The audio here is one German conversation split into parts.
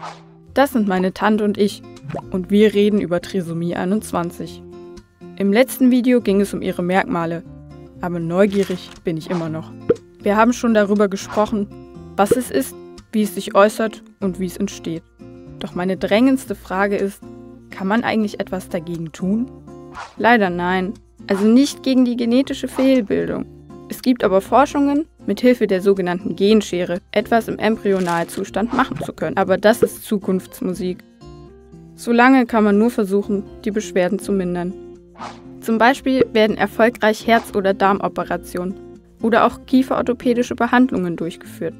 Das sind meine Tante und ich und wir reden über Trisomie 21. Im letzten Video ging es um ihre Merkmale, aber neugierig bin ich immer noch. Wir haben schon darüber gesprochen, was es ist, wie es sich äußert und wie es entsteht. Doch meine drängendste Frage ist, kann man eigentlich etwas dagegen tun? Leider nein, also nicht gegen die genetische Fehlbildung. Es gibt aber Forschungen, mit Hilfe der sogenannten Genschere etwas im Embryonalzustand machen zu können. Aber das ist Zukunftsmusik. Solange kann man nur versuchen, die Beschwerden zu mindern. Zum Beispiel werden erfolgreich Herz- oder Darmoperationen oder auch kieferorthopädische Behandlungen durchgeführt.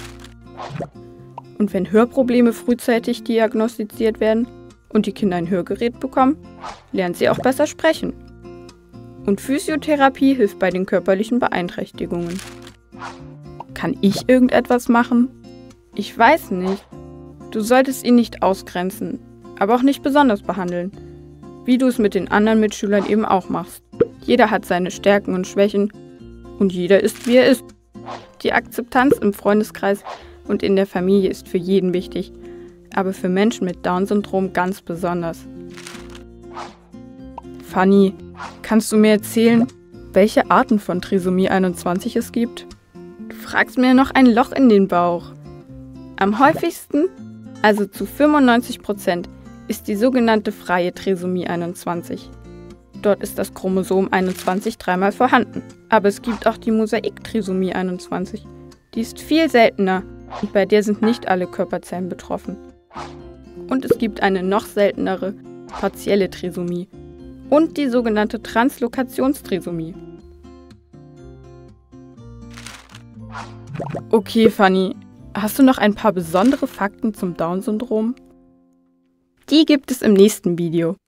Und wenn Hörprobleme frühzeitig diagnostiziert werden und die Kinder ein Hörgerät bekommen, lernen sie auch besser sprechen. Und Physiotherapie hilft bei den körperlichen Beeinträchtigungen. Kann ich irgendetwas machen? Ich weiß nicht. Du solltest ihn nicht ausgrenzen, aber auch nicht besonders behandeln. Wie du es mit den anderen Mitschülern eben auch machst. Jeder hat seine Stärken und Schwächen und jeder ist, wie er ist. Die Akzeptanz im Freundeskreis und in der Familie ist für jeden wichtig, aber für Menschen mit Down-Syndrom ganz besonders. Fanny, kannst du mir erzählen, welche Arten von Trisomie 21 es gibt? Du fragst mir noch ein Loch in den Bauch. Am häufigsten, also zu 95%, ist die sogenannte freie Trisomie 21. Dort ist das Chromosom 21 dreimal vorhanden. Aber es gibt auch die Mosaik-Trisomie 21. Die ist viel seltener und bei der sind nicht alle Körperzellen betroffen. Und es gibt eine noch seltenere, partielle Trisomie und die sogenannte Translokationstrisomie. Okay, Fanny, hast du noch ein paar besondere Fakten zum Down-Syndrom? Die gibt es im nächsten Video.